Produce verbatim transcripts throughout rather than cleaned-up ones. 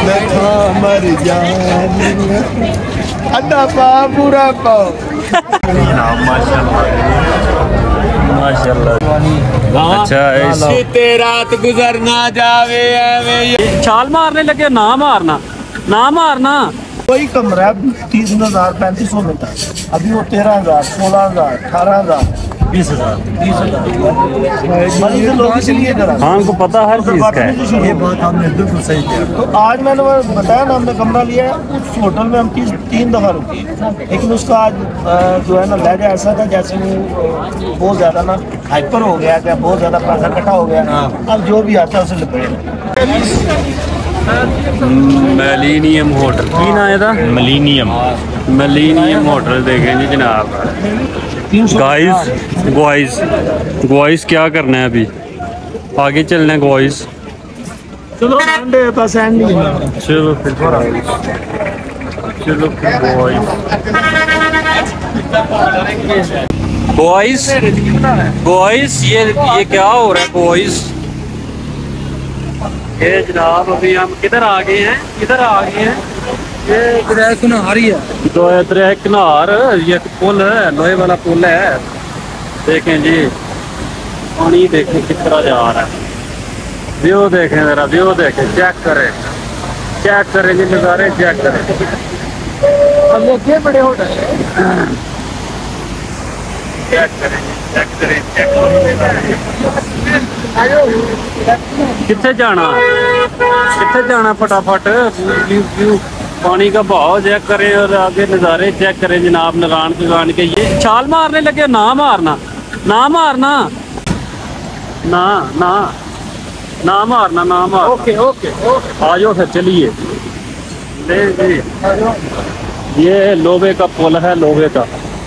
मर जान अड्डा पा पूरा पाओ। माशाल्लाह अच्छा इसी रात गुजर ना जावे एवें। छाल मारने लगे ना मारना ना मारना। कोई कमरा तीस हजार पैंतीस सौ में था, अभी वो तेरह हजार सोलह हजार अठारह हजार बीस हजार तीस हजार। हाँ उनको पता हर चीज का है। ये बात आपने बिल्कुल सही किया। तो आज मैंने बताया ना, हमने कमरा लिया है उस होटल में, हम तीस तीन दफा रुके, लेकिन उसका आज जो है ना लहजा ऐसा था जैसे वो बहुत ज्यादा ना हाइपर हो गया, क्या बहुत ज्यादा पैसा इकट्ठा हो गया। अब जो भी आता है उसे लपेट। मिलीनियम होटल की ना है था? मिलीनियम मिलीनियम होटल देखें जी जनाब। गाइस गाइस गाइस क्या करना है अभी? आगे चलना है गाइस। चलो एंड है बस एंड ही है। चलो फिर चलो फिर गाइस गाइस ये ये क्या हो रहा है गाइस? ये जनाब अभी हम किधर आ गए हैं? किधर आ गए हैं? ये किनार ही है, तो इधर किनार, ये पुल है, लोहे वाला पुल है। देखें जी पानी देखें किस तरह जा रहा है। व्यू देखें जरा, व्यू देखें, चेक करें चेक करें जी नज़ारे चेक करें। ये बड़े होटल चेक करें चेक करें चेक कितने जाना कितने जाना फटाफट। व्यू पानी का बहाव चेक करें और आगे नज़ारे चेक करें जनाब। लगान लगान के ये छाल मारने लगे ना मारना ना मारना ना ना ना मारना ना मारना। ओके ओके ओके आ जाओ फिर चलिए। ले जी ये लोहे का पुल है, लोहे का।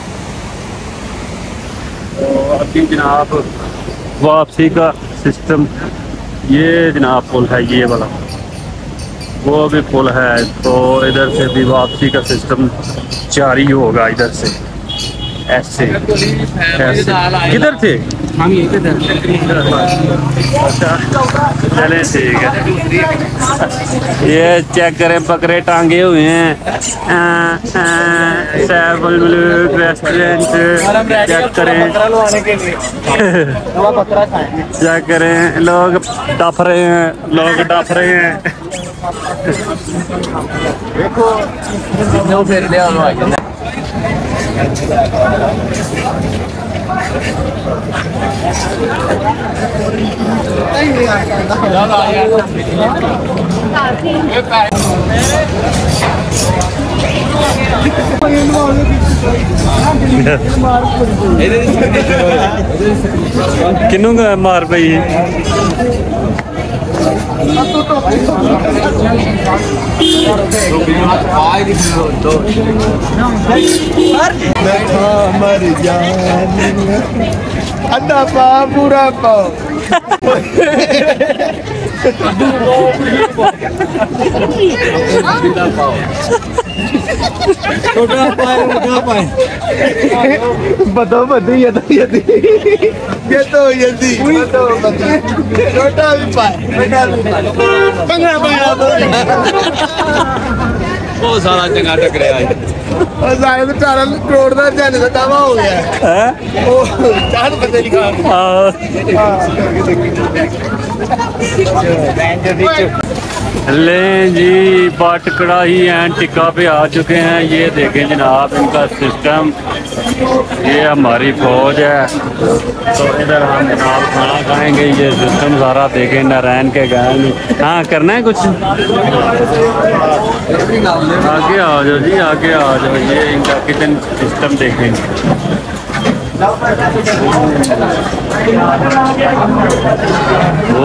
तो अभी जनाब वापसी का सिस्टम, ये जनाब पुल है ये वाला, वो भी पुल है। तो इधर से भी वापसी का सिस्टम जारी होगा। इधर से ऐसे ऐसे किधर थे हम? ये किधर? अच्छा चले ठीक है। ये चेक करें बकरे टांगे हुए हैं। रेस्टोरेंट चेक करें चेक करें। लोग डफ रहे हैं, लोग डफ रहे हैं। देखो किन्नू मार पई? मर जान अड्डा पा पूरा पाओ। बताओ बताओ ये तो यदि ये तो यदि बताओ बताओ छोटा भी पाए बड़ा भी पाए पंगा पंगा बहुत सारा चंगा टकरे आज और सारे तो चार करोड़ का जाने का दावा हो गया है। ओ चार बंदे निकाल ले जी बाट कढ़ाई एंड टिक्का पे आ चुके हैं। ये देखें जनाब इनका सिस्टम, ये हमारी फौज है। तो इधर हम जनाब खाना खाएंगे। ये सिस्टम सारा देखें नारायण के गाँव में। हाँ करना है कुछ? आगे आ जाओ जी, आगे आ जाओ। ये इनका किचन सिस्टम देखेंगे। ओ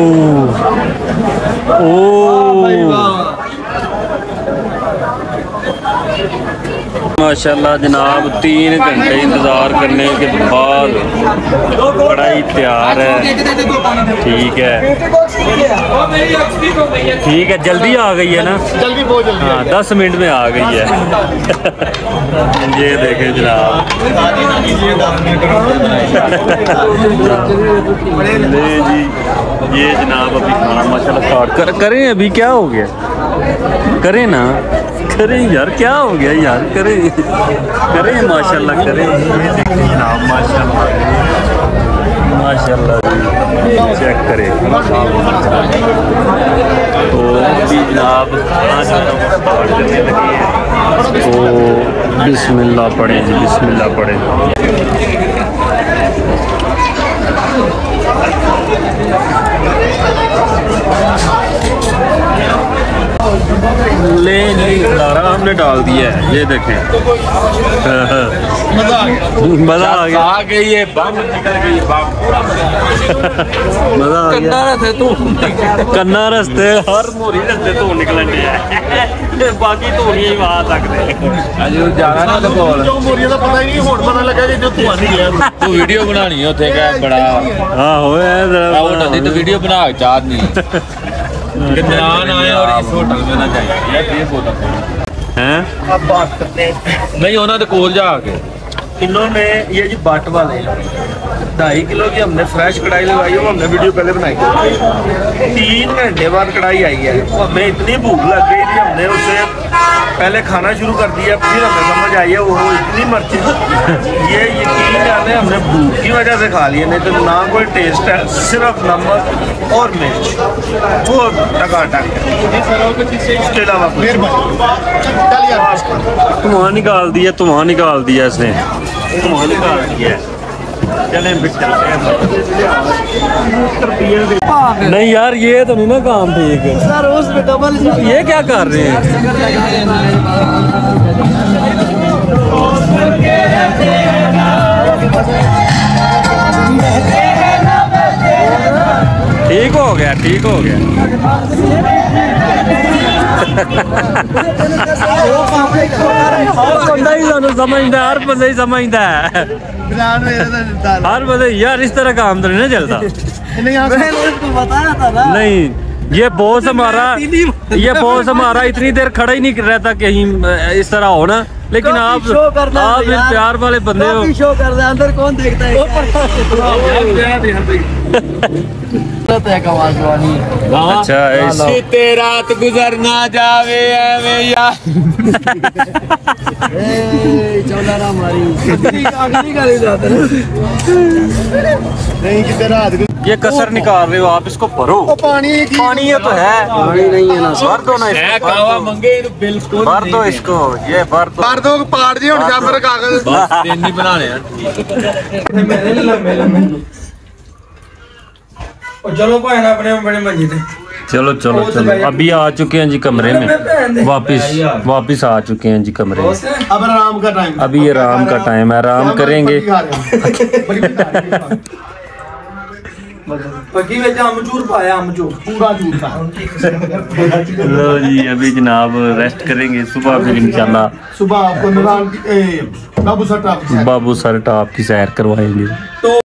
ओ माशाल्लाह जनाब तीन घंटे इंतज़ार करने के बाद कढ़ाई तैयार है। ठीक है ठीक है जल्दी आ गई है ना? जल्दी बहुत जल्दी। हाँ दस मिनट में आ गई है। ये देखें जनाब ले जी ये जनाब अभी खाना माशाल्लाह स्टार्ट कर करें। अभी क्या हो गया? करें ना, करें यार, क्या हो गया यार, करें करें माशाल्लाह करें। ये देखिए जनाब माशाल्लाह माशाल्लाह चेक करें। तो अभी जनाब स्टार्ट करने लगी है, तो बिस्मिल्लाह पढ़े जी, बिस्मिल्लाह पढ़े। ले खिलारा हमने डाल दिया है, ये देखें। मजा आ गया, मजा आ गया, आ गई है बम निकल गई, मजा आ गया। रस्ते तू कन्ना रस्ते हर मोरी रस्ते तो निकलन है, बाकी तो नहीं वहां तक अजू जाना ना तो बोल जो मोरी का पता ही नहीं, हुण पता लगा कि जो तू आ नहीं गया तू वीडियो बनानी है उथे क्या बड़ा। हां होए जरा होटल दी तो वीडियो बना के चाह नहीं किसान आए और इस होटल में ना जाए यार, ये बहुत हैं। अब बात करते हैं नहीं होना तो कोल जा के इन्होंने ये जी बाट वाले ढाई किलो की हमने फ्रेश कढ़ाई लगाई है, वो हमने वीडियो पहले बनाई थी। तीन घंटे बाद कढ़ाई आई है, वो हमें इतनी भूख लग गई थी, हमने उसे पहले खाना शुरू कर दिया, फिर हमें समझ आई है वो इतनी मर्ची ये यकीन जाने हमने भूख की वजह से खा लिया, नहीं तो ना कोई टेस्ट है, सिर्फ नमक और मिर्च वो टकाटक, इसके अलावा धुआं निकाल दिया, धुआं निकाल दिया इसने, धुआं निकाल दिया। चलें फिर चलते हैं। नहीं यार ये तो नहीं ना काम ठीक सर, उसमें डबल ये क्या कर रहे हैं। ठीक हो गया, ठीक हो गया। बंदा ही समझदा, हर बंदा ही समझदा है, हर बंदा यार इस तरह काम तो नहीं ना चलता। नहीं ये बॉस हमारा, ये बॉस हमारा इतनी देर खड़ा ही नहीं रहता कहीं इस तरह हो ना, लेकिन आप आप प्यार वाले बंदे हो। शो कर रहे अंदर कौन देखता है। अच्छा इसी रात गुजर ना जावे यार ये कसर निकाल रहे हो आप, इसको भरो। पानी पानी ये तो है, पानी नहीं है ना, भर दो ना इसको, मंगे बिल्कुल भर दो इसको, ये भर दो, भर दो, पाड़ दियो जा पर कागज बस तीन नहीं बनाने यार। चलो भाई ना अपने बड़े मजे थे। चलो चलो चलो अभी आ चुके हैं जी कमरे में, वापिस वापिस आ चुके हैं जी कमरे में। अब आराम का टाइम, अभी आराम का टाइम है, आराम करेंगे। लो जी अभी जनाब रेस्ट करेंगे, सुबह फिर इंशाल्लाह सुबह आपको बाबू सर टॉप की सैर करवाएंगे।